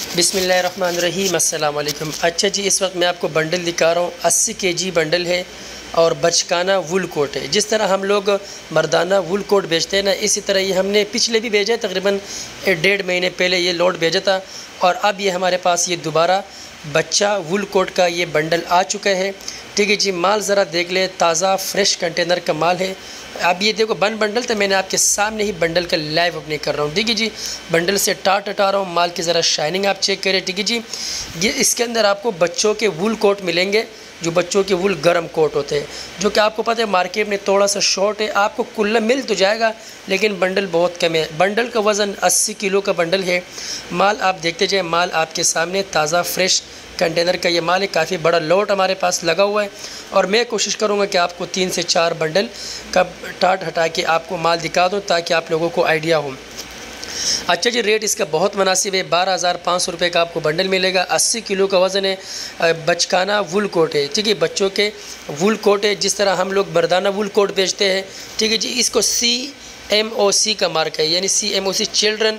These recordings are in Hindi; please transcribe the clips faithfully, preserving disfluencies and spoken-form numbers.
बिस्मिल्लाहिर्रहमानिर्रहीम, अस्सलाम वालेकुम। अच्छा जी, इस वक्त मैं आपको बंडल दिखा रहा हूँ। अस्सी के जी बंडल है और बचकाना वुल कोट है। जिस तरह हम लोग मर्दाना वुल कोट बेचते हैं ना, इसी तरह ये हमने पिछले भी भेजा है, तकरीबन डेढ़ महीने पहले ये लोड भेजा था और अब ये हमारे पास ये दोबारा बच्चा वुल कोट का ये बंडल आ चुका है। ठीक है जी, माल ज़रा देख ले, ताज़ा फ्रेश कंटेनर का माल है। अब ये देखो बन बंडल तो मैंने आपके सामने ही बंडल का लाइव अपने कर रहा हूँ। ठीक है जी, बंडल से टाट हटा रहा हूँ, माल की ज़रा शाइनिंग आप चेक करें। ठीक है जी, ये इसके अंदर आपको बच्चों के वुल कोट मिलेंगे, जो बच्चों के वुल गर्म कोट होते हैं, जो कि आपको पता है मार्केट में थोड़ा सा शॉर्ट है। आपको कुल्ला मिल तो जाएगा लेकिन बंडल बहुत कम है। बंडल का वज़न अस्सी किलो का बंडल है। माल आप देखते जाए, माल आपके सामने ताज़ा फ्रेश कंटेनर का ये माल है। काफ़ी बड़ा लोट हमारे पास लगा हुआ है और मैं कोशिश करूँगा कि आपको तीन से चार बंडल का टाट हटा के आपको माल दिखा दूँ ताकि आप लोगों को आइडिया हो। अच्छा जी, रेट इसका बहुत मुनासिब है। बारह हज़ार पाँच सौ रुपये का आपको बंडल मिलेगा। अस्सी किलो का वज़न है। बचकाना वुल कोट है। ठीक है, बच्चों के वुल कोट है। जिस तरह हम लोग मर्दाना वुल कोट बेचते हैं, ठीक है जी, इसको सी एम ओ सी का मार्क है, यानी C M O C children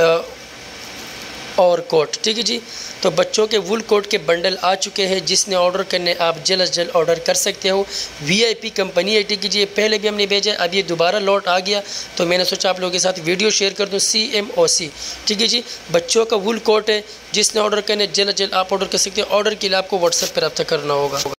और कोट। ठीक है जी, तो बच्चों के वुल कोट के बंडल आ चुके हैं। जिसने ऑर्डर करने आप जल्द अज जल्द ऑर्डर कर सकते हो। वीआईपी कंपनी है। ठीक है जी, पहले भी हमने भेजा, अब ये दोबारा लॉट आ गया तो मैंने सोचा आप लोगों के साथ वीडियो शेयर कर दूं। सी एम ओ सी, ठीक है जी, बच्चों का वुल कोट है। जिसने ऑर्डर करने जल्द अज जल्द आप ऑर्डर कर सकते हो। ऑर्डर के लिए आपको व्हाट्सएप पर रब्ता करना होगा।